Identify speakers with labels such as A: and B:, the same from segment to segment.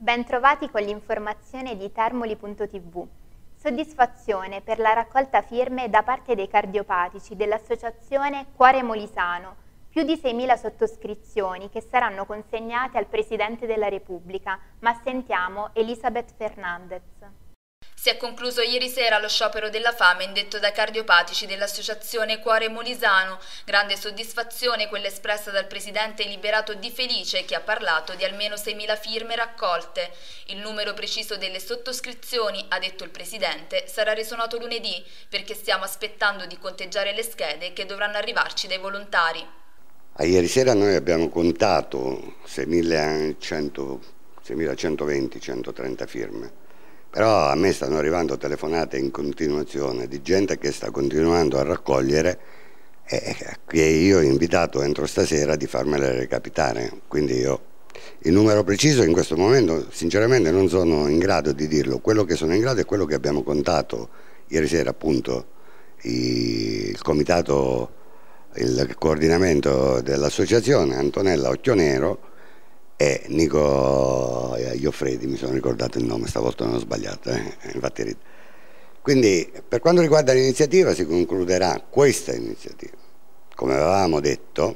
A: Bentrovati con l'informazione di Termoli.tv. Soddisfazione per la raccolta firme da parte dei cardiopatici dell'associazione Cuore Molisano, più di 6.000 sottoscrizioni che saranno consegnate al Presidente della Repubblica, ma sentiamo Elisabeth Fernandez.
B: Si è concluso ieri sera lo sciopero della fame indetto dai cardiopatici dell'associazione Cuore Molisano. Grande soddisfazione quella espressa dal presidente Liberato Di Felice, che ha parlato di almeno 6.000 firme raccolte. Il numero preciso delle sottoscrizioni, ha detto il presidente, sarà reso noto lunedì, perché stiamo aspettando di conteggiare le schede che dovranno arrivarci dai volontari.
C: Ieri sera noi abbiamo contato 6.120-130 firme. Però a me stanno arrivando telefonate in continuazione di gente che sta continuando a raccogliere e che io ho invitato entro stasera di farmele recapitare. Quindi io il numero preciso in questo momento sinceramente non sono in grado di dirlo. Quello che sono in grado è quello che abbiamo contato ieri sera, appunto, il comitato, il coordinamento dell'associazione, Antonella Occhionero e Nico Ioffredi, mi sono ricordato il nome, stavolta non ho sbagliato, infatti. Quindi per quanto riguarda l'iniziativa si concluderà questa iniziativa, come avevamo detto,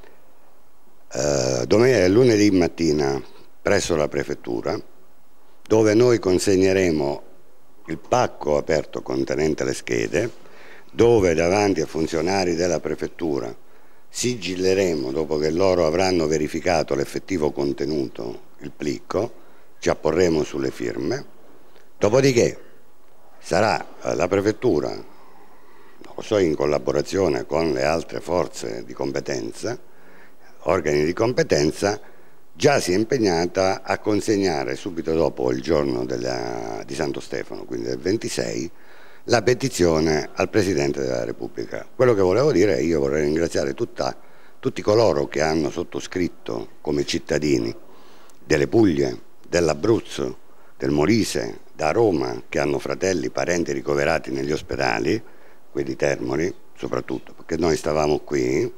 C: lunedì mattina presso la prefettura, dove noi consegneremo il pacco aperto contenente le schede, dove davanti ai funzionari della prefettura sigilleremo, dopo che loro avranno verificato l'effettivo contenuto, il plicco, ci apporremo sulle firme, dopodiché sarà la prefettura, non lo so, in collaborazione con le altre forze di competenza, organi di competenza, già si è impegnata a consegnare subito dopo il giorno di Santo Stefano, quindi del 26, la petizione al Presidente della Repubblica. Quello che volevo dire è che io vorrei ringraziare tutti coloro che hanno sottoscritto come cittadini delle Puglie, dell'Abruzzo, del Molise, da Roma, che hanno fratelli, parenti ricoverati negli ospedali, quelli Termoli soprattutto, perché noi stavamo qui,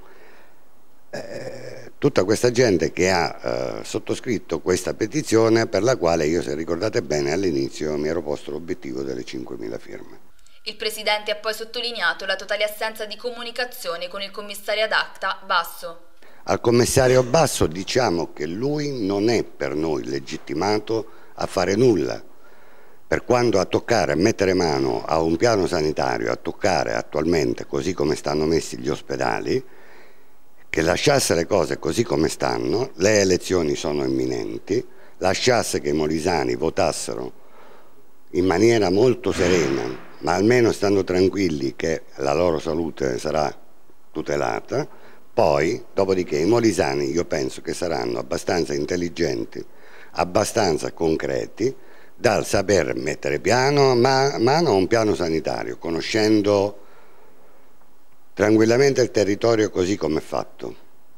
C: tutta questa gente che ha sottoscritto questa petizione, per la quale io, se ricordate bene, all'inizio mi ero posto l'obiettivo delle 5.000 firme.
B: Il presidente ha poi sottolineato la totale assenza di comunicazione con il commissario ad acta Basso.
C: Al commissario Basso diciamo che lui non è per noi legittimato a fare nulla, per quanto a toccare, a mettere mano a un piano sanitario, a toccare attualmente così come stanno messi gli ospedali, che lasciasse le cose così come stanno, le elezioni sono imminenti, lasciasse che i molisani votassero in maniera molto serena, ma almeno stando tranquilli che la loro salute sarà tutelata. Poi, dopodiché, i molisani io penso che saranno abbastanza intelligenti, abbastanza concreti, dal saper mettere mano a un piano sanitario, conoscendo tranquillamente il territorio così come è fatto,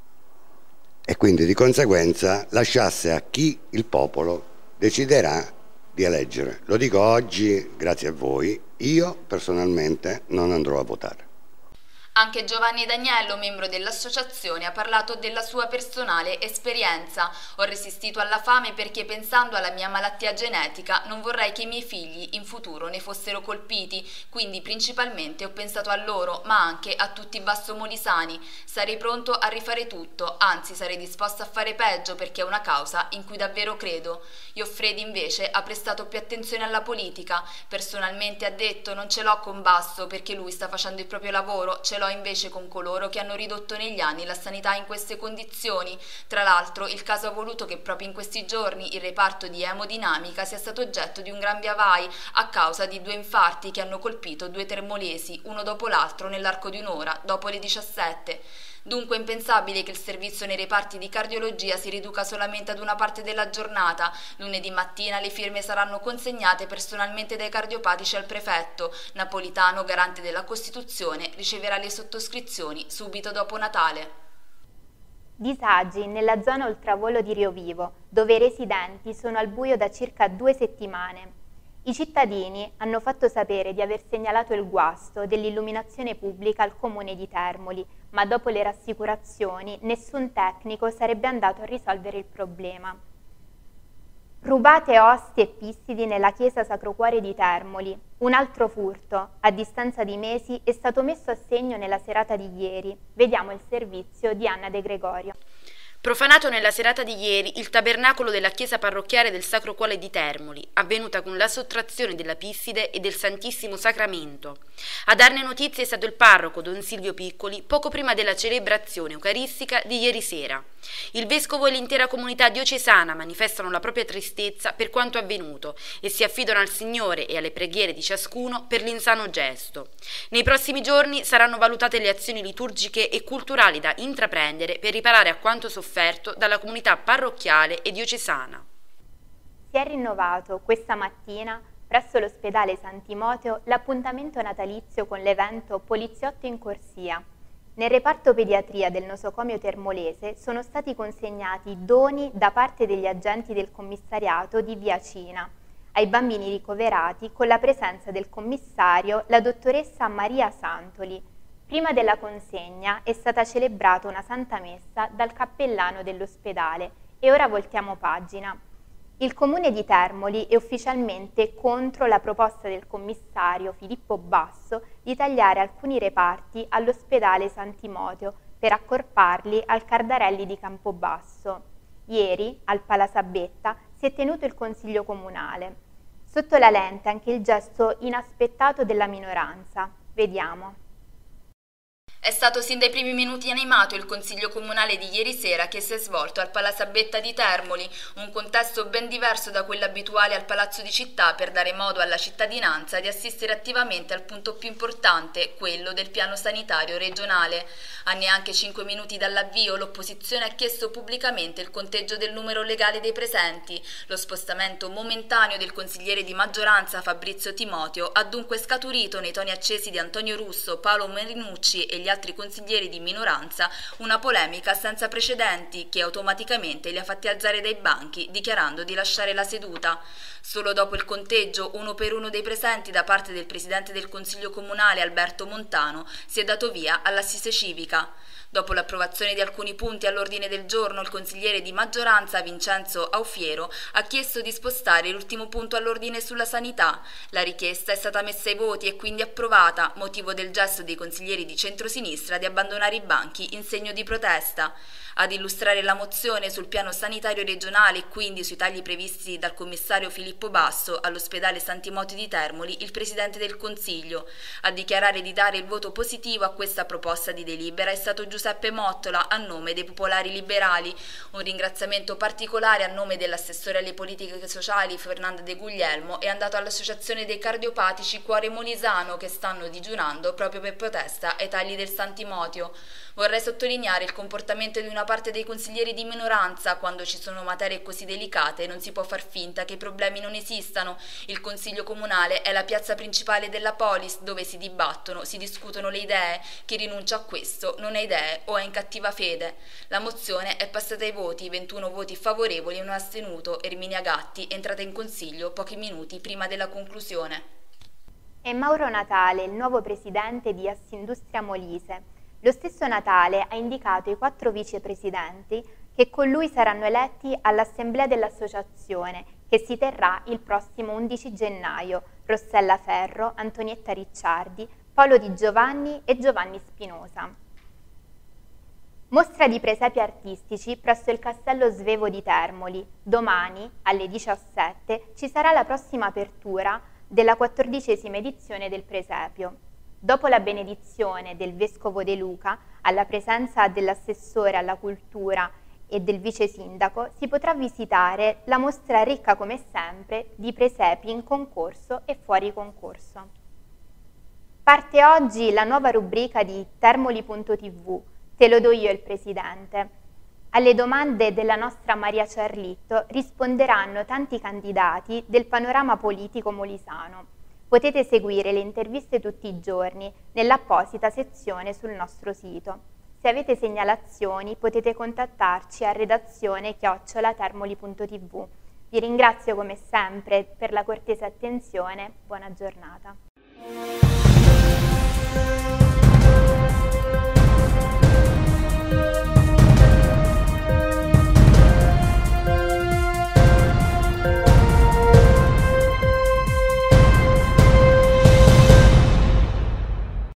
C: e quindi di conseguenza lasciasse a chi il popolo deciderà di eleggere. Lo dico oggi, grazie a voi, io personalmente non andrò a votare.
B: Anche Giovanni Daniello, membro dell'associazione, ha parlato della sua personale esperienza. Ho resistito alla fame perché, pensando alla mia malattia genetica, non vorrei che i miei figli in futuro ne fossero colpiti, quindi principalmente ho pensato a loro, ma anche a tutti i bassomolisani. Sarei pronto a rifare tutto, anzi sarei disposto a fare peggio, perché è una causa in cui davvero credo. Ioffredi invece ha prestato più attenzione alla politica. Personalmente ha detto: non ce l'ho con Basso perché lui sta facendo il proprio lavoro, ce l'ho invece con coloro che hanno ridotto negli anni la sanità in queste condizioni. Tra l'altro il caso ha voluto che proprio in questi giorni il reparto di emodinamica sia stato oggetto di un gran via vai a causa di 2 infarti che hanno colpito 2 termolesi, uno dopo l'altro nell'arco di un'ora, dopo le 17. Dunque è impensabile che il servizio nei reparti di cardiologia si riduca solamente ad una parte della giornata. Lunedì mattina le firme saranno consegnate personalmente dai cardiopatici al prefetto. Napolitano, garante della Costituzione, riceverà le sottoscrizioni subito dopo Natale.
A: Disagi nella zona ultravolo di Rio Vivo, dove i residenti sono al buio da circa 2 settimane. I cittadini hanno fatto sapere di aver segnalato il guasto dell'illuminazione pubblica al comune di Termoli, ma dopo le rassicurazioni nessun tecnico sarebbe andato a risolvere il problema. Rubate osti e pistidi nella chiesa Sacro Cuore di Termoli. Un altro furto, a distanza di mesi, è stato messo a segno nella serata di ieri. Vediamo il servizio di Anna De Gregorio.
D: Profanato nella serata di ieri il tabernacolo della chiesa parrocchiale del Sacro Cuore di Termoli, avvenuta con la sottrazione della Pisside e del Santissimo Sacramento. A darne notizie è stato il parroco Don Silvio Piccoli poco prima della celebrazione eucaristica di ieri sera. Il vescovo e l'intera comunità diocesana manifestano la propria tristezza per quanto avvenuto e si affidano al Signore e alle preghiere di ciascuno per l'insano gesto. Nei prossimi giorni saranno valutate le azioni liturgiche e culturali da intraprendere per riparare a quanto sofferto dalla comunità parrocchiale e diocesana.
A: Si è rinnovato questa mattina presso l'ospedale San Timoteo l'appuntamento natalizio con l'evento Poliziotto in Corsia. Nel reparto pediatria del nosocomio termolese sono stati consegnati doni da parte degli agenti del commissariato di Via Cina ai bambini ricoverati con la presenza del commissario, la dottoressa Maria Santoli. Prima della consegna è stata celebrata una Santa Messa dal cappellano dell'ospedale e ora voltiamo pagina. Il Comune di Termoli è ufficialmente contro la proposta del commissario Filippo Basso di tagliare alcuni reparti all'ospedale San Timoteo per accorparli al Cardarelli di Campobasso. Ieri, al Palasabetta, si è tenuto il Consiglio Comunale. Sotto la lente anche il gesto inaspettato della minoranza. Vediamo.
B: È stato sin dai primi minuti animato il Consiglio Comunale di ieri sera che si è svolto al Palasabetta di Termoli, un contesto ben diverso da quello abituale al Palazzo di Città per dare modo alla cittadinanza di assistere attivamente al punto più importante, quello del piano sanitario regionale. A neanche 5 minuti dall'avvio l'opposizione ha chiesto pubblicamente il conteggio del numero legale dei presenti. Lo spostamento momentaneo del consigliere di maggioranza Fabrizio Timoteo ha dunque scaturito nei toni accesi di Antonio Russo, Paolo Marinucci e gli altri consiglieri di minoranza una polemica senza precedenti che automaticamente li ha fatti alzare dai banchi dichiarando di lasciare la seduta. Solo dopo il conteggio uno per uno dei presenti da parte del presidente del Consiglio Comunale Alberto Montano si è dato via all'assise civica. Dopo l'approvazione di alcuni punti all'ordine del giorno, il consigliere di maggioranza Vincenzo Aufiero ha chiesto di spostare l'ultimo punto all'ordine sulla sanità. La richiesta è stata messa ai voti e quindi approvata, motivo del gesto dei consiglieri di centrosinistra di abbandonare i banchi in segno di protesta. Ad illustrare la mozione sul piano sanitario regionale e quindi sui tagli previsti dal commissario Filippo Basso all'ospedale San Timoteo di Termoli, il Presidente del Consiglio. A dichiarare di dare il voto positivo a questa proposta di delibera è stato Giuseppe Mottola a nome dei Popolari Liberali. Un ringraziamento particolare a nome dell'assessore alle politiche sociali Fernanda De Guglielmo è andato all'Associazione dei Cardiopatici Cuore Molisano che stanno digiunando proprio per protesta ai tagli del San Timoteo. Vorrei sottolineare il comportamento di una parte dei consiglieri di minoranza. Quando ci sono materie così delicate non si può far finta che i problemi non esistano. Il Consiglio Comunale è la piazza principale della polis dove si dibattono, si discutono le idee. Chi rinuncia a questo non ha idee o è in cattiva fede. La mozione è passata ai voti, 21 voti favorevoli e un astenuto. Erminia Gatti è entrata in Consiglio pochi minuti prima della conclusione.
A: È Mauro Natale, il nuovo presidente di Assindustria Molise. Lo stesso Natale ha indicato i 4 vicepresidenti che con lui saranno eletti all'assemblea dell'associazione che si terrà il prossimo 11 gennaio. Rossella Ferro, Antonietta Ricciardi, Paolo Di Giovanni e Giovanni Spinosa. Mostra di presepi artistici presso il Castello Svevo di Termoli. Domani, alle 17, ci sarà la prossima apertura della 14ª edizione del presepio. Dopo la benedizione del Vescovo De Luca, alla presenza dell'assessore alla cultura e del vice sindaco, si potrà visitare la mostra ricca come sempre di presepi in concorso e fuori concorso. Parte oggi la nuova rubrica di Termoli.tv, Te lo do io il presidente. Alle domande della nostra Maria Ciarlitto risponderanno tanti candidati del panorama politico molisano. Potete seguire le interviste tutti i giorni nell'apposita sezione sul nostro sito. Se avete segnalazioni potete contattarci a redazione@termoli.tv. Vi ringrazio come sempre per la cortese attenzione. Buona giornata.